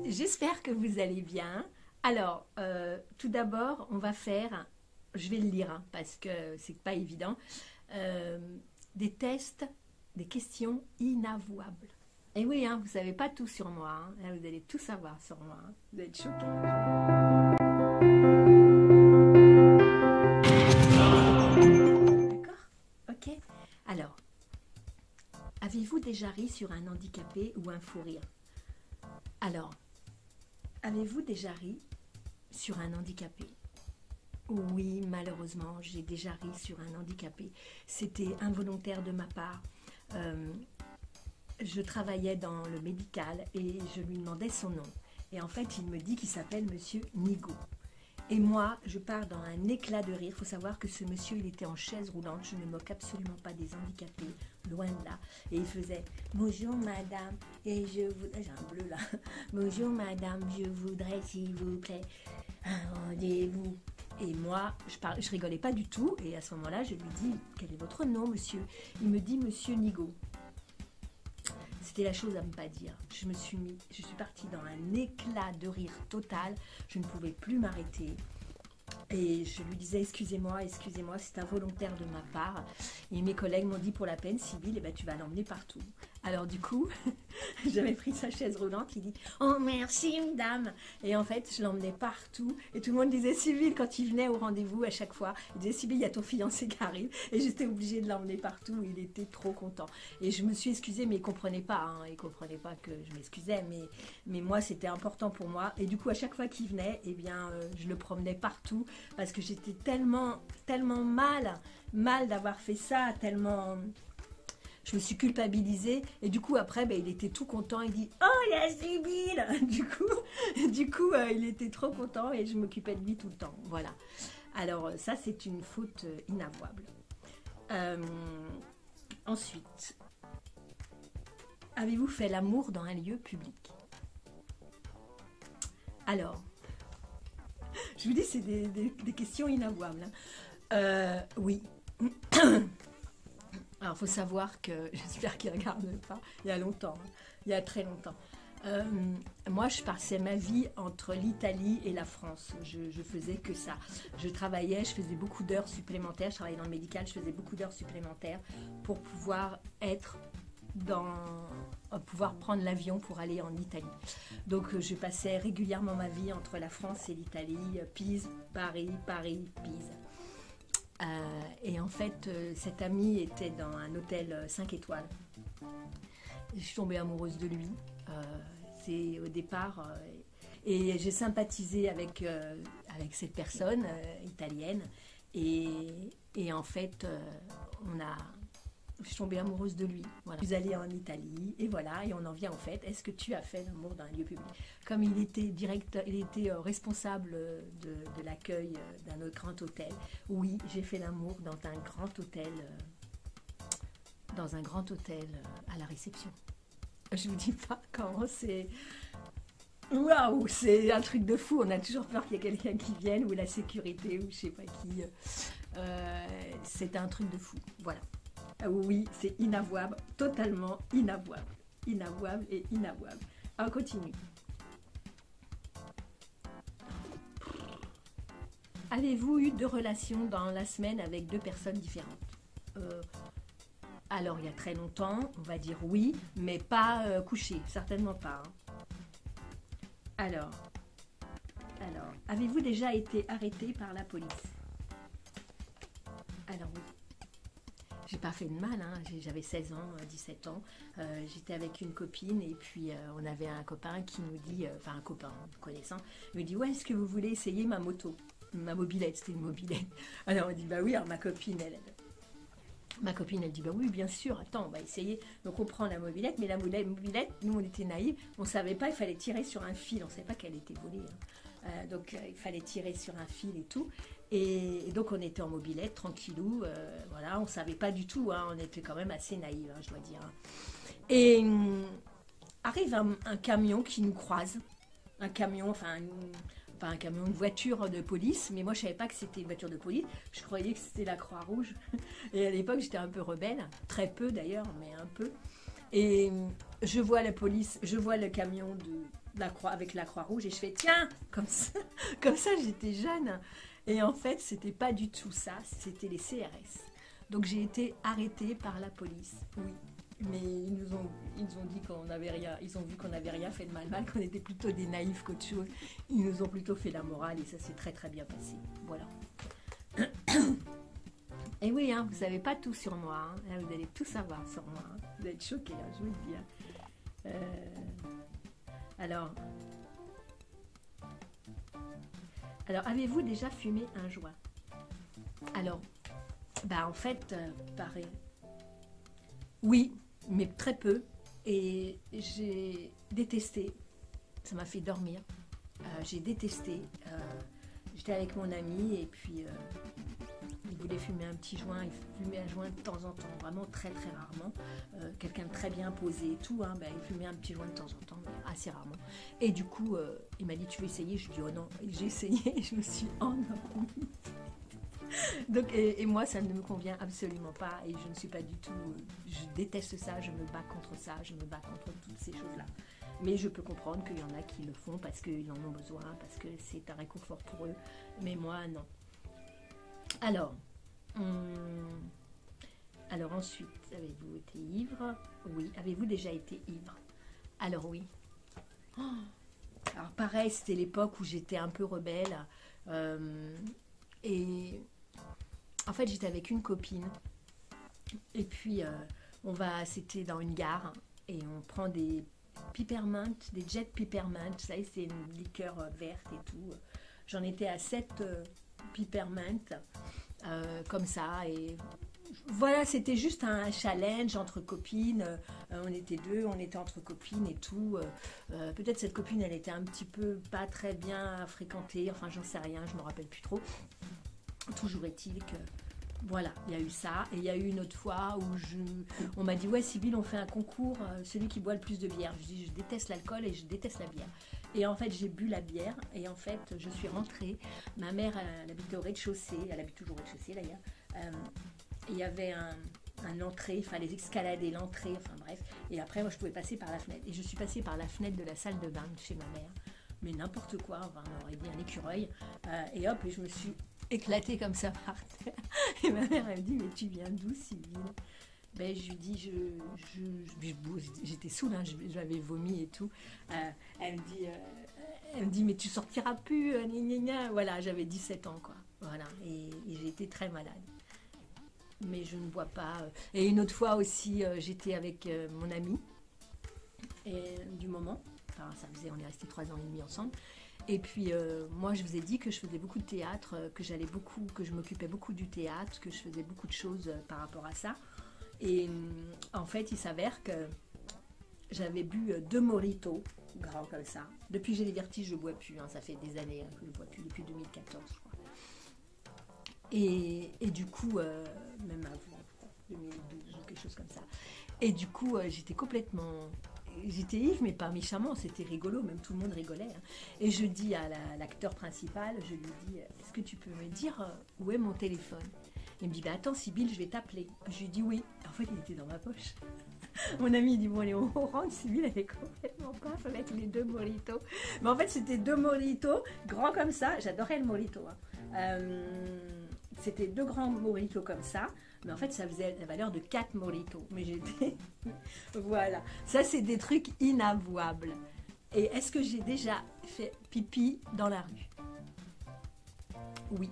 J'espère que vous allez bien. Alors, tout d'abord, on va faire, je vais le lire parce que c'est pas évident, des tests, des questions inavouables. Et oui, vous savez pas tout sur moi. Là, vous allez tout savoir sur moi. Vous êtes choqués. D'accord? Ok. Alors, avez-vous déjà ri sur un handicapé ou un fou rire? Alors, avez-vous déjà ri sur un handicapé? Oui, malheureusement, j'ai déjà ri sur un handicapé. C'était involontaire de ma part. Je travaillais dans le médical et je lui demandais son nom. Et en fait, il me dit qu'il s'appelle Monsieur Nigo. Et moi, je pars dans un éclat de rire. Il faut savoir que ce monsieur, il était en chaise roulante. Je ne me moque absolument pas des handicapés, loin de là. Et il faisait « Bonjour madame, et je voudrais... » J'ai un bleu là. « Bonjour madame, je voudrais s'il vous plaît un rendez-vous. » Et moi, je rigolais pas du tout. Et à ce moment-là, je lui dis « Quel est votre nom, monsieur ?» Il me dit « Monsieur Nigo. » C'était la chose à ne pas dire. Je suis partie dans un éclat de rire total. Je ne pouvais plus m'arrêter. Et je lui disais, excusez-moi, c'est involontaire de ma part. Et mes collègues m'ont dit, pour la peine, Sybille, tu vas l'emmener partout. Alors du coup, j'avais pris sa chaise roulante, il dit, oh merci madame. Et en fait, je l'emmenais partout. Et tout le monde disait, Sybille, quand il venait au rendez-vous à chaque fois, il disait, Sybille, il y a ton fiancé qui arrive. Et j'étais obligée de l'emmener partout, il était trop content. Et je me suis excusée, mais il ne comprenait pas. Il ne comprenait pas que je m'excusais, mais moi, c'était important pour moi. Et du coup, à chaque fois qu'il venait, eh bien, je le promenais partout. Parce que j'étais tellement mal d'avoir fait ça, tellement... Je me suis culpabilisée et du coup après il était tout content, il dit oh il y a Sybille du coup il était trop content et je m'occupais de lui tout le temps, voilà. Alors ça c'est une faute inavouable. Ensuite, avez-vous fait l'amour dans un lieu public? Alors, je vous dis c'est des questions inavouables. Oui. Alors, il faut savoir que, j'espère qu'il ne regarde pas, il y a longtemps, il y a très longtemps. Moi, je passais ma vie entre l'Italie et la France. Je faisais que ça. Je travaillais, je faisais beaucoup d'heures supplémentaires. Je travaillais dans le médical, je faisais beaucoup d'heures supplémentaires pour pouvoir pouvoir prendre l'avion pour aller en Italie. Donc, je passais régulièrement ma vie entre la France et l'Italie, Pise, Paris, Pise. Et en fait, cet ami était dans un hôtel 5 étoiles. Je suis tombée amoureuse de lui. C'est au départ... et j'ai sympathisé avec cette personne italienne. Et en fait, je suis tombée amoureuse de lui. Voilà. Je suis allée en Italie et voilà, et on en vient en fait. Est-ce que tu as fait l'amour dans un lieu public? Comme il était responsable de l'accueil d'un autre grand hôtel. Oui, j'ai fait l'amour dans un grand hôtel, à la réception. Je vous dis pas comment c'est. Waouh, c'est un truc de fou. On a toujours peur qu'il y ait quelqu'un qui vienne ou la sécurité ou je sais pas qui. C'est un truc de fou. Voilà. Oui, c'est inavouable, totalement inavouable. Inavouable et inavouable. On continue. Avez-vous eu 2 relations dans la semaine avec 2 personnes différentes? Alors, il y a très longtemps, on va dire oui, mais pas couché, certainement pas. Alors, avez-vous déjà été arrêté par la police? Alors oui. J'ai pas fait de mal, j'avais 16 ans, 17 ans, j'étais avec une copine et puis on avait un copain qui nous dit, un copain connaissant, il me dit ouais, est-ce que vous voulez essayer ma moto, ma mobilette, c'était une mobilette. Alors on dit bah oui, alors ma copine elle dit bah oui bien sûr, attends on va essayer. Donc on prend la mobilette, mais la mobilette, nous on était naïfs, on savait pas, il fallait tirer sur un fil, on savait pas qu'elle était volée. Donc il fallait tirer sur un fil et tout. Et donc on était en mobilette, tranquillou, voilà, on savait pas du tout, on était quand même assez naïfs, je dois dire. Et arrive un camion qui nous croise, un camion, une voiture de police, mais moi je savais pas que c'était une voiture de police, je croyais que c'était la Croix-Rouge. Et à l'époque j'étais un peu rebelle, très peu d'ailleurs, mais un peu. Et je vois la police, je vois le camion de la croix avec la Croix-Rouge et je fais tiens, comme ça j'étais jeune. Et en fait, c'était pas du tout ça, c'était les CRS. Donc j'ai été arrêtée par la police, oui. Mais ils nous ont dit qu'on n'avait rien, ils ont vu qu'on n'avait rien fait de mal, qu'on était plutôt des naïfs qu'autre chose. Ils nous ont plutôt fait la morale et ça s'est très très bien passé. Voilà. Et oui, hein, vous savez pas tout sur moi. Hein. Là, vous allez tout savoir sur moi. Hein. Vous allez être choqués, hein, je vous le dis. Hein. Alors, avez-vous déjà fumé un joint? Alors, bah en fait, pareil. Oui, mais très peu. Et j'ai détesté. Ça m'a fait dormir. J'ai détesté. J'étais avec mon ami et puis il voulait fumer un petit joint. Il fumait un joint de temps en temps, vraiment très très rarement. Quelqu'un de très bien posé et tout, hein, ben, il fumait un petit joint de temps en temps, mais assez rarement. Et du coup, il m'a dit tu veux essayer? Je lui ai dit oh non. Et j'ai essayé et je me suis endormie. Donc, et moi, ça ne me convient absolument pas et je ne suis pas du tout. Je déteste ça, je me bats contre ça, je me bats contre toutes ces choses-là. Mais je peux comprendre qu'il y en a qui le font parce qu'ils en ont besoin, parce que c'est un réconfort pour eux. Mais moi, non. Alors ensuite, avez-vous été ivre? Oui. Avez-vous déjà été ivre? Alors oui. Oh, alors pareil, c'était l'époque où j'étais un peu rebelle. Et en fait, j'étais avec une copine. Et puis, c'était dans une gare. Et on prend des peppermint, des jet peppermint. Vous savez, c'est une liqueur verte et tout. J'en étais à 7 peppermint. Comme ça. Et voilà, c'était juste un challenge entre copines. On était deux, on était entre copines et tout. Peut-être cette copine, elle était un petit peu pas très bien fréquentée. Enfin, j'en sais rien, je me rappelle plus trop. Toujours est-il que voilà, il y a eu ça. Et il y a eu une autre fois où on m'a dit ouais, Sybille, on fait un concours, celui qui boit le plus de bière. Je dis je déteste l'alcool et je déteste la bière. Et en fait, j'ai bu la bière et en fait, je suis rentrée. Ma mère, elle habitait au rez-de-chaussée, elle habite toujours au rez-de-chaussée d'ailleurs. Il y avait un entrée, il fallait escalader l'entrée, enfin bref. Et après, moi, je pouvais passer par la fenêtre. Et je suis passée par la fenêtre de la salle de bain de chez ma mère. Mais n'importe quoi, enfin, on aurait dit un écureuil. Et hop, et je me suis éclatée comme ça par terre. Et ma mère, elle me dit, mais tu viens d'où, Sybille? Ben, je lui dis, j'étais saoule, hein, j'avais vomi et tout. Elle me dit, mais tu sortiras plus, gna gna gna. Voilà, j'avais 17 ans, quoi. Voilà, et j'ai été très malade. Mais je ne bois pas. Et une autre fois aussi, j'étais avec mon ami du moment. Enfin, on est restés 3 ans et demi ensemble. Et puis, moi, je vous ai dit que je faisais beaucoup de théâtre, que je m'occupais beaucoup du théâtre, que je faisais beaucoup de choses par rapport à ça. Et en fait, il s'avère que j'avais bu 2 mojitos, grands comme ça. Depuis que j'ai des vertiges, je ne bois plus. Hein, ça fait des années que je ne bois plus, depuis 2014, je crois. Et du coup, même avant, 2012 ou quelque chose comme ça. Et du coup, j'étais ivre, mais pas méchamment, c'était rigolo, même tout le monde rigolait. Hein. Et je dis à l'acteur principal, je lui dis, est-ce que tu peux me dire où est mon téléphone? Il me dit, bah attends Sybille, je vais t'appeler. Je lui dis oui. En fait, il était dans ma poche. Mon ami il dit, bon allez, on rentre. Sybille, elle est complètement paf avec les 2 mojitos. Mais en fait, c'était 2 mojitos, grands comme ça. J'adorais le mojito. Hein. C'était 2 grands mojitos comme ça. Mais en fait, ça faisait la valeur de 4 mojitos. Mais j'étais... Voilà. Ça, c'est des trucs inavouables. Et est-ce que j'ai déjà fait pipi dans la rue? Oui.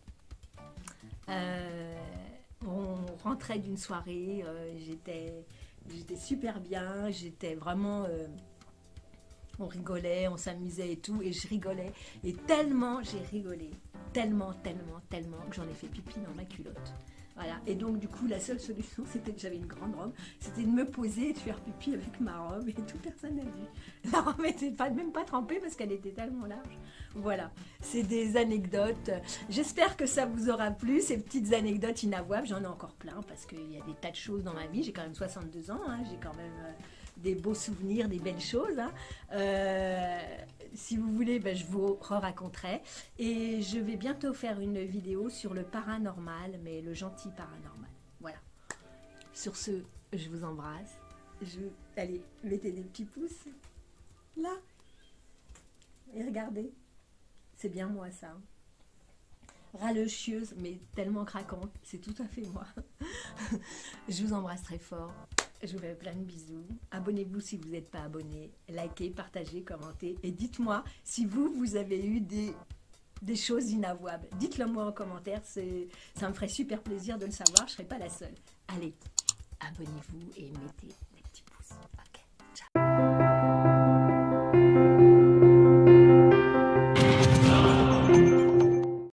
On rentrait d'une soirée, j'étais super bien, j'étais vraiment... on rigolait, on s'amusait et tout, et je rigolais. Et tellement j'ai rigolé, tellement que j'en ai fait pipi dans ma culotte. Voilà. Et donc du coup la seule solution, c'était que j'avais une grande robe, c'était de me poser et de faire pipi avec ma robe, et tout, personne n'a vu. La robe n'était même pas trempée parce qu'elle était tellement large. Voilà, c'est des anecdotes. J'espère que ça vous aura plu, ces petites anecdotes inavouables. J'en ai encore plein parce qu'il y a des tas de choses dans ma vie. J'ai quand même 62 ans, hein. J'ai quand même des beaux souvenirs, des belles choses. Hein. Si vous voulez, ben, je vous raconterai. Et je vais bientôt faire une vidéo sur le paranormal, mais le gentil paranormal. Voilà. Sur ce, je vous embrasse. Allez, mettez des petits pouces. Là. Et regardez. C'est bien moi, ça. Ralechieuse, mais tellement craquante. C'est tout à fait moi. Je vous embrasse très fort. Je vous fais plein de bisous. Abonnez-vous si vous n'êtes pas abonné. Likez, partagez, commentez. Et dites-moi si vous avez eu des choses inavouables. Dites-le moi en commentaire. Ça me ferait super plaisir de le savoir. Je ne serai pas la seule. Allez, abonnez-vous et mettez